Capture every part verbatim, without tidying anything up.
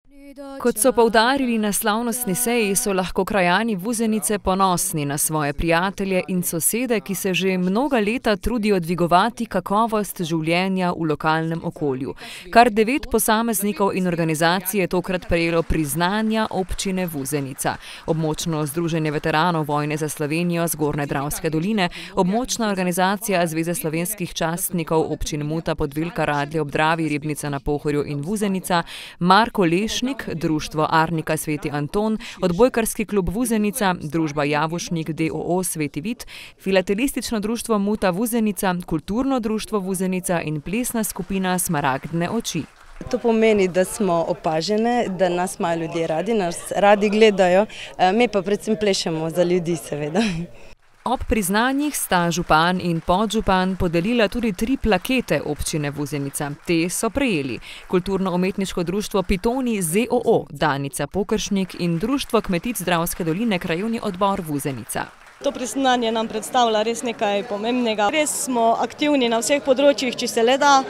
Kot so poudarili na slavnostni seji, so lahko krajani Vuzenice ponosni na svoje prijatelje in sosede, ki se že mnoga leta trudijo dvigovati kakovost življenja v lokalnem okolju. Kar devet posameznikov in organizacij je tokrat prejelo priznanja občine Vuzenica. Območno združenje veteranov vojne za Slovenijo Zgornje Dravske doline, območna organizacija Zveze slovenskih častnikov občin Muta, Podvelka, Radlje ob Dravi, Ribnica na Pohorju in Vuzenica, Marko Lešnik, Društvo Arnika Sveti Anton, Odbojkarski klub Vuzenica, Družba Javoršnik d o o Sveti Vid, Filatelistično društvo Muta Vuzenica, Kulturno društvo Vuzenica in plesna skupina Smaragdne oči. To pomeni, da smo opažene, da nas imajo ljudje radi, nas radi gledajo, mi pa predvsem plešemo za ljudi, seveda. Ob priznanjih sta župan in podžupan podelila tudi tri plakete občine Vuzenica. Te so prejeli Kulturno-umetniško društvo Pitoni z o o, Danica Pokršnik in Društvo kmetic Dravske doline Krajevni odbor Vuzenica. To priznanje nam predstavlja res nekaj pomembnega. Res smo aktivni na vseh področjih, če se le da.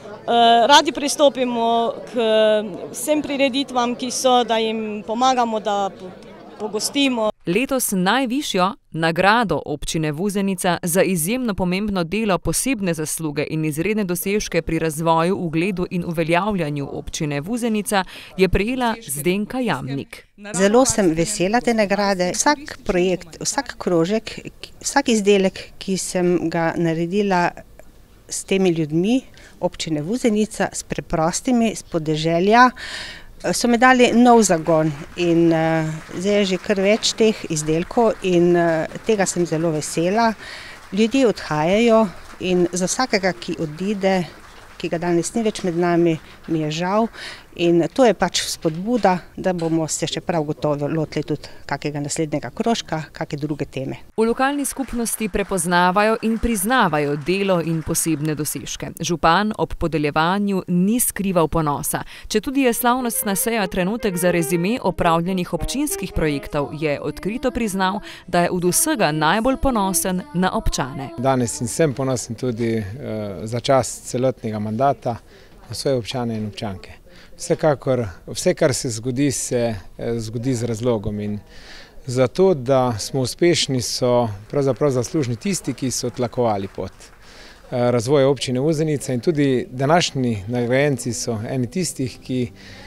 Radi pristopimo k vsem prireditvam, ki so, da jim pomagamo, da pogostimo. Letos najvišjo nagrado občine Vuzenica za izjemno pomembno delo, posebne zasluge in izredne dosežke pri razvoju, ugledu in uveljavljanju občine Vuzenica je prejela Zdenka Jamnik. Zelo sem vesela te nagrade. Vsak projekt, vsak krožek, vsak izdelek, ki sem ga naredila s temi ljudmi občine Vuzenica, s preprostimi, s podeželja, so me dali nov zagon in uh, zdaj je že kar več teh izdelkov in uh, tega sem zelo vesela. Ljudje odhajajo in za vsakega, ki odide, ki ga danes ni več med nami, mi je žal in to je pač spodbuda, da bomo se še prav gotovo lotili tudi kakega naslednjega krožka, kakšne druge teme. V lokalni skupnosti prepoznavajo in priznavajo delo in posebne dosežke. Župan ob podeljevanju ni skrival ponosa. Četudi je slavnostna seja trenutek za rezime opravljenih občinskih projektov, je odkrito priznal, da je od vsega najbolj ponosen na občane. Danes in sem ponosen tudi uh, za čas celotnega mandata na svoje občane in občanke. Vsekakor, vse, kar se zgodi, se zgodi z razlogom in zato, da smo uspešni, so pravzaprav zaslužni tisti, ki so tlakovali pot razvoja občine Vuzenica in tudi današnji nagrajenci so eni tistih, ki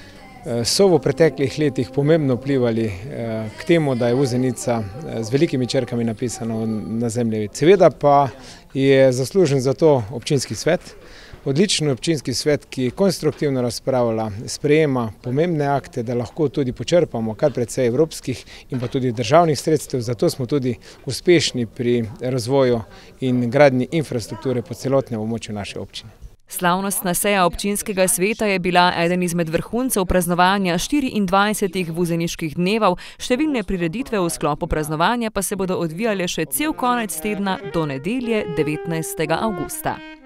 so v preteklih letih pomembno vplivali k temu, da je Vuzenica z velikimi črkami napisano na zemljevid. Seveda pa je zaslužen za to občinski svet. Odličen občinski svet, ki konstruktivno razpravlja, sprejema pomembne akte, da lahko tudi počrpamo kar precej evropskih in pa tudi državnih sredstev, zato smo tudi uspešni pri razvoju in gradnji infrastrukture po celotnem območju naše občine. Slavnostna seja občinskega sveta je bila eden izmed vrhuncev praznovanja štiriindvajsetih vuzeniških dnevov, številne prireditve v sklopu praznovanja pa se bodo odvijale še cel konec tedna do nedelje devetnajstega avgusta.